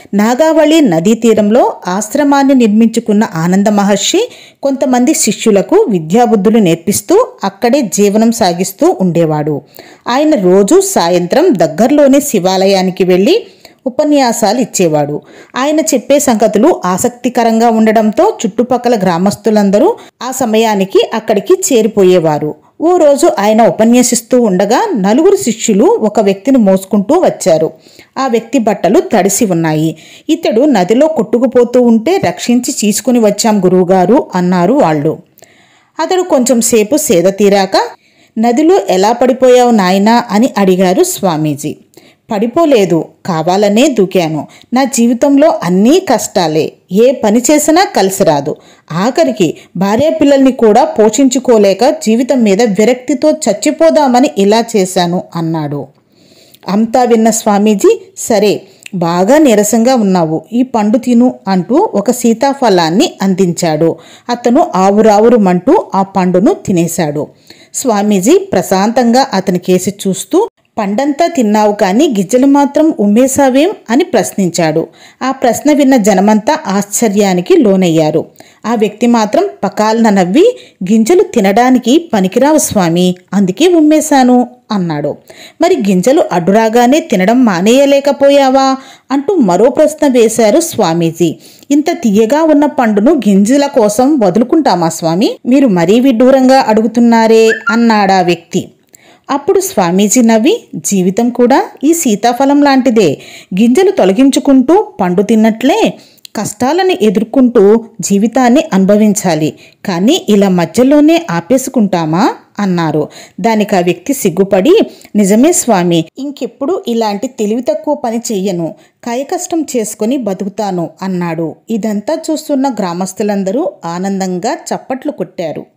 నాగావళి నదీ తీరంలో ఆశ్రమాన్ని నిర్మించుకున్న ఆనంద మహర్షి కొంతమంది శిష్యులకు విద్యాబుద్ధులు నేర్పిస్తూ అక్కడే జీవనం సాగిస్తూ ఉండేవాడు. ఆయన రోజు సాయంత్రం దగ్గరలోని శివాలయానికి వెళ్ళి ఉపన్యాసాలు ఇచ్చేవాడు. ఆయన చెప్పే సంగతులు ఆసక్తికరంగా ఉండడంతో చుట్టుపక్కల గ్రామస్తులందరూ ఆ సమయానికి అక్కడికి చేరిపోయేవారు. ఓ రోజు ఆయన ఉపన్యసిస్తూ ఉండగా నలుగురు శిష్యులు ఒక వ్యక్తిని మోసుకుంటూ వచ్చారు. ఆ వ్యక్తి బట్టలు తడిసి ఉన్నాయి. ఇతడు నదిలో కొట్టుకుపోతూ ఉంటే రక్షించి తీసుకుని వచ్చాం గురువుగారు అన్నారు వాళ్ళు. అతడు కొంచెం సేపు సేద తీరాక, నదిలో ఎలా పడిపోయావు నాయనా అని అడిగారు స్వామీజీ. పడిపోలేదు, కావాలనే దూకాను. నా జీవితంలో అన్నీ కష్టాలే. ఏ పని చేసినా కలిసి రాదు. ఆఖరికి భార్య పిల్లల్ని కూడా పోషించుకోలేక జీవితం మీద విరక్తితో చచ్చిపోదామని ఇలా చేశాను అన్నాడు. అంతా విన్న స్వామీజీ, సరే బాగా నీరసంగా ఉన్నావు, ఈ పండు తిను అంటూ ఒక సీతాఫలాన్ని అందించాడు. అతను ఆవురావురుమంటూ ఆ పండును తినేశాడు. స్వామీజీ ప్రశాంతంగా అతని కేసి చూస్తూ, పండంతా తిన్నావు కానీ గింజలు మాత్రం ఉమ్మేశావేం అని ప్రశ్నించాడు. ఆ ప్రశ్న విన్న జనమంతా ఆశ్చర్యానికి లోనయ్యారు. ఆ వ్యక్తి మాత్రం పకాలన నవ్వి, గింజలు తినడానికి పనికిరావు స్వామి, అందుకే ఉమ్మేశాను అన్నాడు. మరి గింజలు అడ్డురాగానే తినడం మానేయలేకపోయావా అంటూ మరో ప్రశ్న వేశారు స్వామీజీ. ఇంత తీయగా ఉన్న పండును గింజల కోసం వదులుకుంటామా స్వామి, మీరు మరీ విడ్డూరంగా అడుగుతున్నారే అన్నాడా వ్యక్తి. అప్పుడు స్వామీజీ నవ్వి, జీవితం కూడా ఈ సీతాఫలం లాంటిదే. గింజలు తొలగించుకుంటూ పండు తిన్నట్లే కష్టాలను ఎదుర్కొంటూ జీవితాన్ని అనుభవించాలి, కానీ ఇలా మధ్యలోనే ఆపేసుకుంటామా అన్నారు. దానికి ఆ వ్యక్తి సిగ్గుపడి, నిజమే స్వామి, ఇంకెప్పుడు ఇలాంటి తెలివి తక్కువ పని చెయ్యను, కాయకష్టం చేసుకుని బతుకుతాను అన్నాడు. ఇదంతా చూస్తున్న గ్రామస్తులందరూ ఆనందంగా చప్పట్లు కొట్టారు.